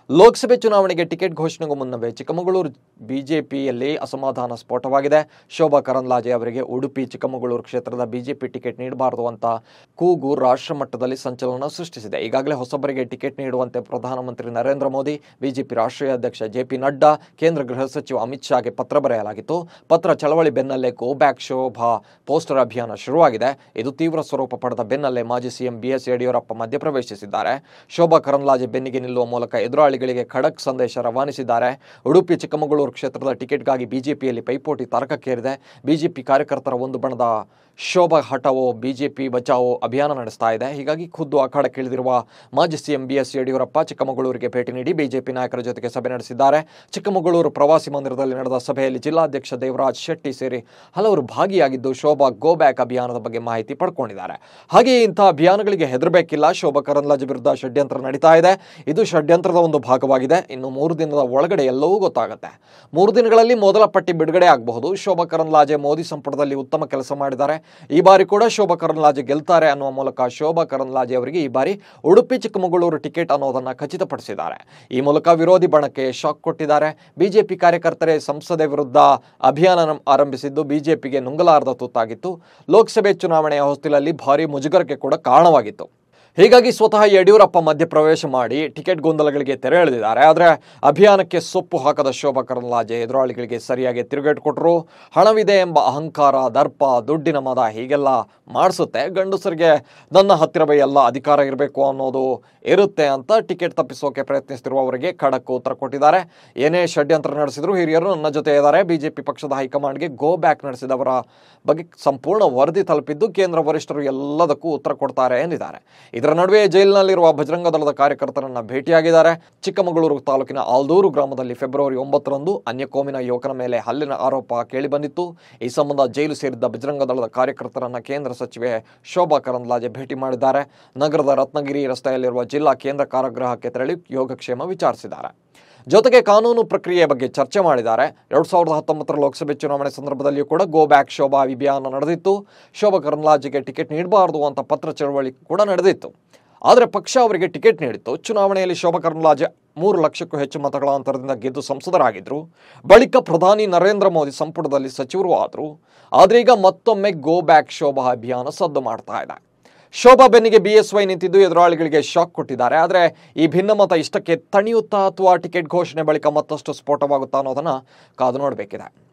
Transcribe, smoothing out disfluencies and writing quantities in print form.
ಲೋಕಸಭೆ ಚುನಾವಣೆಗೆ ಟಿಕೆಟ್ ಘೋಷಣೆಗೂ ಮುನ್ನವೇ ಚಿಕ್ಕಮಗಳೂರು ಬಿಜೆಪಿಯಲ್ಲಿ ಅಸಮಾಧಾನ ಸ್ಫೋಟವಾಗಿದೆ. ಶೋಭಾ ಕರಂದ್ಲಾಜೆ ಅವರಿಗೆ ಉಡುಪಿ ಚಿಕ್ಕಮಗಳೂರು ಕ್ಷೇತ್ರದ ಬಿಜೆಪಿ ಟಿಕೆಟ್ ನೀಡಬಾರದು ಅಂತ ಕೂಗು ರಾಷ್ಟ್ರ ಮಟ್ಟದಲ್ಲಿ ಸಂಚಲನ ಸೃಷ್ಟಿಸಿದೆ. ಈಗಾಗಲೇ ಹೊಸಬರಿಗೆ ಟಿಕೆಟ್ ನೀಡುವಂತೆ ಪ್ರಧಾನಮಂತ್ರಿ ನರೇಂದ್ರ ಮೋದಿ, ಬಿಜೆಪಿ ರಾಷ್ಟ್ರೀಯ ಅಧ್ಯಕ್ಷ ಜೆಪಿ ನಡ್ಡಾ, ಕೇಂದ್ರ ಗೃಹ ಸಚಿವ ಅಮಿತ್ ಶಾಗೆ ಪತ್ರ ಬರೆಯಲಾಗಿತ್ತು. ಪತ್ರ ಚಳವಳಿ ಬೆನ್ನಲ್ಲೇ ಗೋ ಬ್ಯಾಕ್ ಶೋಭಾ ಪೋಸ್ಟರ್ ಅಭಿಯಾನ ಶುರುವಾಗಿದೆ. ಇದು ತೀವ್ರ ಸ್ವರೂಪ ಪಡೆದ ಬೆನ್ನಲ್ಲೇ ಮಾಜಿ ಸಿಎಂ ಬಿಎಸ್ ಯಡಿಯೂರಪ್ಪ ಮಧ್ಯಪ್ರವೇಶಿಸಿದ್ದಾರೆ. ಶೋಭಾ ಕರಂದ್ಲಾಜೆ ಬೆನ್ನಿಗೆ ನಿಲ್ಲುವ ಮೂಲಕ ಎದುರಾಳಿಗಳಿಗೆ ಖಡಕ್ ಸಂದೇಶ ರವಾನಿಸಿದ್ದಾರೆ. ಉಡುಪಿ ಚಿಕ್ಕಮಗಳೂರು ಕ್ಷೇತ್ರದ ಟಿಕೆಟ್ಗಾಗಿ ಬಿಜೆಪಿಯಲ್ಲಿ ಪೈಪೋಟಿ ತಾರಕಕ್ಕೇರಿದೆ. ಬಿಜೆಪಿ ಕಾರ್ಯಕರ್ತರ ಒಂದು ಬಣದ ಶೋಭಾ ಹಟಾವೋ ಬಿಜೆಪಿ ಬಚಾವೋ ಅಭಿಯಾನ ನಡೆಸ್ತಾ ಇದೆ. ಹೀಗಾಗಿ ಖುದ್ದು ಅಖಾಡಕ್ಕಿಳಿದಿರುವ ಮಾಜಿ ಸಿಎಂ ಬಿಎಸ್ ಯಡಿಯೂರಪ್ಪ ಚಿಕ್ಕಮಗಳೂರಿಗೆ ಭೇಟಿ ನೀಡಿ ಬಿಜೆಪಿ ನಾಯಕರ ಜೊತೆಗೆ ಸಭೆ ನಡೆಸಿದ್ದಾರೆ. ಚಿಕ್ಕಮಗಳೂರು ಪ್ರವಾಸಿ ಮಂದಿರದಲ್ಲಿ ನಡೆದ ಸಭೆಯಲ್ಲಿ ಜಿಲ್ಲಾಧ್ಯಕ್ಷ ದೇವರಾಜ್ ಶೆಟ್ಟಿ ಸೇರಿ ಹಲವರು ಭಾಗಿಯಾಗಿದ್ದು ಶೋಭಾ ಗೋ ಬ್ಯಾಕ್ ಅಭಿಯಾನದ ಬಗ್ಗೆ ಮಾಹಿತಿ ಪಡ್ಕೊಂಡಿದ್ದಾರೆ. ಹಾಗೆಯೇ ಇಂಥ ಅಭಿಯಾನಗಳಿಗೆ ಹೆದರಬೇಕಿಲ್ಲ. ಶೋಭಾ ಕರಂದ್ಲಾಜೆ ವಿರುದ್ಧ ಷಡ್ಯಂತ್ರ ನಡೀತಾ ಇದೆ. ಇದು ಷಡ್ಯಂತ್ರದ ಒಂದು ಭಾಗವಾಗಿದೆ. ಇನ್ನು 3 ದಿನದ ಒಳಗಡೆ ಎಲ್ಲವೂ ಗೊತ್ತಾಗುತ್ತೆ. 3 ದಿನಗಳಲ್ಲಿ ಮೊದಲ ಪಟ್ಟಿ ಬಿಡುಗಡೆ ಆಗಬಹುದು. ಶೋಭಾ ಕರಂದ್ಲಾಜೆ ಮೋದಿ ಸಂಪುಟದಲ್ಲಿ ಉತ್ತಮ ಕೆಲಸ ಮಾಡಿದ್ದಾರೆ. ಈ ಬಾರಿ ಕೂಡ ಶೋಭಾ ಕರಂದ್ಲಾಜೆ ಗೆಲ್ತಾರೆ ಅನ್ನುವ ಮೂಲಕ ಶೋಭಾ ಕರಂದ್ಲಾಜೆ ಅವರಿಗೆ ಈ ಬಾರಿ ಉಡುಪಿ ಚಿಕ್ಕಮಗಳೂರು ಟಿಕೆಟ್ ಅನ್ನೋದನ್ನ ಖಚಿತಪಡಿಸಿದ್ದಾರೆ. ಈ ಮೂಲಕ ವಿರೋಧಿ ಬಣಕ್ಕೆ ಶಾಕ್ ಕೊಟ್ಟಿದ್ದಾರೆ. ಬಿಜೆಪಿ ಕಾರ್ಯಕರ್ತರೇ ಸಂಸದೆ ವಿರುದ್ಧ ಅಭಿಯಾನ ಆರಂಭಿಸಿದ್ದು ಬಿಜೆಪಿಗೆ ನುಂಗಲಾರದ ತುತ್ತಾಗಿತ್ತು. ಲೋಕಸಭೆ ಚುನಾವಣೆಯ ಹೊಸ್ತಿಲಲ್ಲಿ ಭಾರಿ ಮುಜುಗರಕ್ಕೆ ಕೂಡ ಕಾರಣವಾಗಿತ್ತು. ಹೀಗಾಗಿ ಸ್ವತಃ ಯಡಿಯೂರಪ್ಪ ಮಧ್ಯಪ್ರವೇಶ ಮಾಡಿ ಟಿಕೆಟ್ ಗೊಂದಲಗಳಿಗೆ ತೆರೆ ಎಳೆದಿದ್ದಾರೆ. ಆದರೆ ಅಭಿಯಾನಕ್ಕೆ ಸೊಪ್ಪು ಹಾಕದ ಶೋಭಾ ಕರಂದ್ಲಾಜೆ ಎದುರಾಳಿಗಳಿಗೆ ಸರಿಯಾಗಿ ತಿರುಗೇಟು ಕೊಟ್ಟರು. ಹಣವಿದೆ ಎಂಬ ಅಹಂಕಾರ, ದರ್ಪ, ದುಡ್ಡಿನ ಮದ ಹೀಗೆಲ್ಲ ಮಾಡಿಸುತ್ತೆ. ಗಂಡಸರಿಗೆ ನನ್ನ ಹತ್ತಿರವೇ ಎಲ್ಲ ಅಧಿಕಾರ ಇರಬೇಕು ಅನ್ನೋದು ಇರುತ್ತೆ ಅಂತ ಟಿಕೆಟ್ ತಪ್ಪಿಸೋಕೆ ಪ್ರಯತ್ನಿಸುತ್ತಿರುವವರಿಗೆ ಖಡಕ್ ಉತ್ತರ ಕೊಟ್ಟಿದ್ದಾರೆ. ಏನೇ ಷಡ್ಯಂತ್ರ ನಡೆಸಿದ್ರು ಹಿರಿಯರು ನನ್ನ ಜೊತೆ ಇದ್ದಾರೆ. ಬಿಜೆಪಿ ಪಕ್ಷದ ಹೈಕಮಾಂಡ್ಗೆ ಗೋ ಬ್ಯಾಕ್ ನಡೆಸಿದವರ ಬಗ್ಗೆ ಸಂಪೂರ್ಣ ವರದಿ ತಲುಪಿದ್ದು ಕೇಂದ್ರ ವರಿಷ್ಠರು ಎಲ್ಲದಕ್ಕೂ ಉತ್ತರ ಕೊಡ್ತಾರೆ ಎಂದಿದ್ದಾರೆ. ಇದರ ನಡುವೆ ಜೈಲಿನಲ್ಲಿರುವ ಬಜರಂಗ ದಳದ ಕಾರ್ಯಕರ್ತರನ್ನ ಭೇಟಿಯಾಗಿದ್ದಾರೆ. ಚಿಕ್ಕಮಗಳೂರು ತಾಲೂಕಿನ ಆಲ್ದೂರು ಗ್ರಾಮದಲ್ಲಿ ಫೆಬ್ರವರಿ 9ರಂದು ಅನ್ಯಕೋಮಿನ ಯುವಕನ ಮೇಲೆ ಹಲ್ಲೆನ ಆರೋಪ ಕೇಳಿಬಂದಿತ್ತು. ಈ ಸಂಬಂಧ ಜೈಲು ಸೇರಿದ್ದ ಬಜರಂಗ ದಳದ ಕಾರ್ಯಕರ್ತರನ್ನ ಕೇಂದ್ರ ಸಚಿವೆ ಶೋಭಾ ಕರಂದ್ಲಾಜೆ ಭೇಟಿ ಮಾಡಿದ್ದಾರೆ. ನಗರದ ರತ್ನಗಿರಿ ರಸ್ತೆಯಲ್ಲಿರುವ ಜಿಲ್ಲಾ ಕೇಂದ್ರ ಕಾರಾಗೃಹಕ್ಕೆ ತೆರಳಿ ಯೋಗಕ್ಷೇಮ ವಿಚಾರಿಸಿದ್ದಾರೆ. ಜೊತೆಗೆ ಕಾನೂನು ಪ್ರಕ್ರಿಯೆ ಬಗ್ಗೆ ಚರ್ಚೆ ಮಾಡಿದ್ದಾರೆ. 2019ರ ಲೋಕಸಭೆ ಚುನಾವಣೆ ಸಂದರ್ಭದಲ್ಲಿಯೂ ಕೂಡ ಗೋ ಬ್ಯಾಕ್ ಶೋಭಾ ಅಭಿಯಾನ ನಡೆದಿತ್ತು. ಶೋಭಾ ಕರಂದ್ಲಾಜೆಗೆ ಟಿಕೆಟ್ ನೀಡಬಾರದು ಅಂತ ಪತ್ರ ಚಳವಳಿ ಕೂಡ ನಡೆದಿತ್ತು. ಆದರೆ ಪಕ್ಷ ಅವರಿಗೆ ಟಿಕೆಟ್ ನೀಡಿತ್ತು. ಚುನಾವಣೆಯಲ್ಲಿ ಶೋಭಾ ಕರಂದ್ಲಾಜೆ 3 ಲಕ್ಷಕ್ಕೂ ಹೆಚ್ಚು ಮತಗಳ ಅಂತರದಿಂದ ಗೆದ್ದು ಸಂಸದರಾಗಿದ್ದರು. ಬಳಿಕ ಪ್ರಧಾನಿ ನರೇಂದ್ರ ಮೋದಿ ಸಂಪುಟದಲ್ಲಿ ಸಚಿವರು ಆದರು. ಆದರೆ ಈಗ ಮತ್ತೊಮ್ಮೆ ಗೋ ಬ್ಯಾಕ್ ಶೋಭಾ ಅಭಿಯಾನ ಸದ್ದು ಮಾಡ್ತಾ ಇದೆ. ಶೋಭಾ ಬೆನ್ನಿಗೆ ಬಿಎಸ್ವೈ ನಿಂತಿದ್ದು ಎದುರಾಳಿಗಳಿಗೆ ಶಾಕ್ ಕೊಟ್ಟಿದ್ದಾರೆ. ಆದರೆ ಈ ಭಿನ್ನಮತ ಇಷ್ಟಕ್ಕೆ ತಣಿಯುತ್ತಾ ಅಥವಾ ಟಿಕೆಟ್ ಘೋಷಣೆ ಬಳಿಕ ಮತ್ತಷ್ಟು ಸ್ಫೋಟವಾಗುತ್ತಾ ಅನ್ನೋದನ್ನ ಕಾದು ನೋಡಬೇಕಿದೆ.